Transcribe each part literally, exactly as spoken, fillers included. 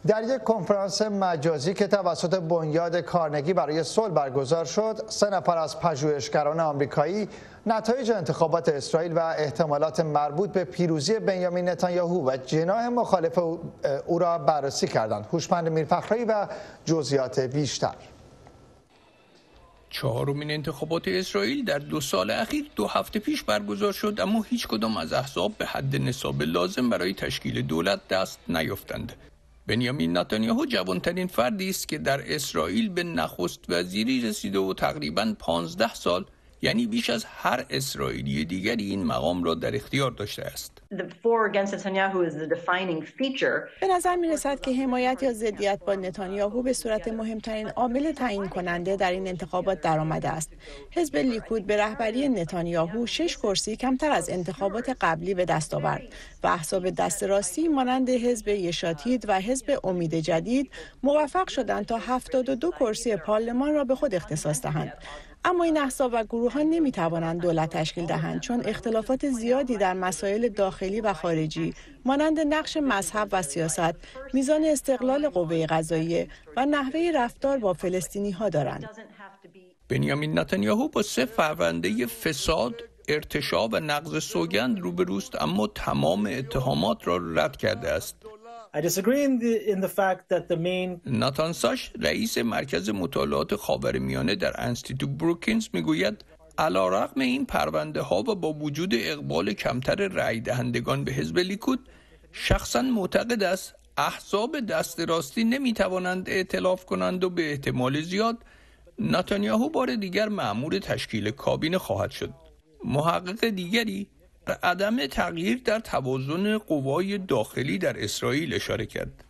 در یک کنفرانس مجازی که توسط بنیاد کارنگی برای صلح برگزار شد، سه نفر از پژوهشگران آمریکایی نتایج انتخابات اسرائیل و احتمالات مربوط به پیروزی بنیامین نتانیاهو و جناح مخالف او را بررسی کردند. هوشمند میرفخرایی و جزئیات بیشتر. چهارمین انتخابات اسرائیل در دو سال اخیر دو هفته پیش برگزار شد، اما هیچ کدام از احزاب به حد نصاب لازم برای تشکیل دولت دست نیافتند. بنیامین نتانیاهو جوانترین فردی است که در اسرائیل به نخست وزیری رسیده و تقریباً پانزده سال، یعنی بیش از هر اسرائیلی دیگری، این مقام را در اختیار داشته است. به نظر می رسد که حمایت یا ضدیت با نتانیاهو به صورت مهمترین عامل تعیین کننده در این انتخابات درآمده است. حزب لیکود به رهبری نتانیاهو شش کرسی کمتر از انتخابات قبلی به دست آورد و احزاب دست راستی مانند حزب یشاتید و حزب امید جدید موفق شدند تا هفتاد و دو کرسی پارلمان را به خود اختصاص دهند. اما این احزاب و گروه‌ها نمی‌توانند دولت تشکیل دهند، چون اختلافات زیادی در مسائل داخلی و خارجی مانند نقش مذهب و سیاست، میزان استقلال قوه قضاییه و نحوه رفتار با فلسطینی‌ها دارند. بنیامین نتانیاهو با سه فرآورده فساد، ارتشاء و نقض سوگند روبروست، اما تمام اتهامات را رد کرده است. ناتان ساش، رئیس مرکز مطالعات خاورمیانه در انستیتوت بروکینز، میگوید علیرغم این پرونده ها و با وجود اقبال کمتر رأی دهندگان به حزب لیکود، شخصا معتقد است احزاب دست راستی نمیتوانند ائتلاف کنند و به احتمال زیاد نتانیاهو بار دیگر مأمور تشکیل کابینه خواهد شد. محقق دیگری به عدم تغییر در توازن قوای داخلی در اسرائیل اشاره کرد.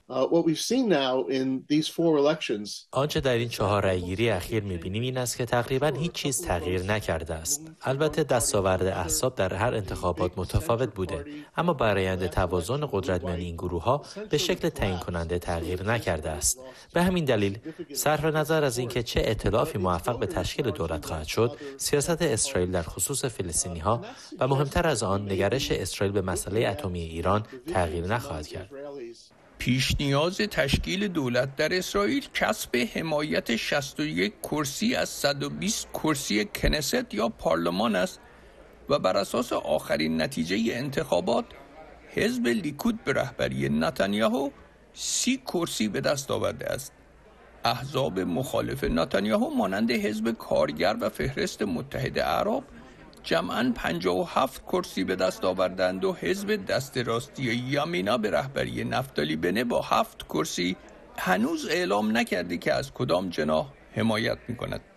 آنچه در این چهار رأیگیری اخیر می‌بینیم این است که تقریباً هیچ چیز تغییر نکرده است. البته دستاورد احزاب در هر انتخابات متفاوت بوده، اما برآیند توازن قدرت میان این گروه‌ها به شکل تعیین کننده تغییر نکرده است. به همین دلیل صرف نظر از اینکه چه ائتلافی موفق به تشکیل دولت خواهد شد، سیاست اسرائیل در خصوص فلسطینی‌ها و مهمتر از آن نگرش اسرائیل به مسئله اتمی ایران تغییر نخواهد کرد. پیش نیاز تشکیل دولت در اسرائیل کسب حمایت شصت و یک کرسی از صد و بیست کرسی کنست یا پارلمان است و بر اساس آخرین نتیجه انتخابات حزب لیکود به رهبری نتانیاهو سی کرسی به دست آورده است. احزاب مخالف نتانیاهو مانند حزب کارگر و فهرست متحد اعراب جمعاً پنجاه و هفت کرسی به دست آوردند و حزب دست راستی یامینا به رهبری نفتالی بنت با هفت کرسی هنوز اعلام نکرده که از کدام جناح حمایت می‌کند.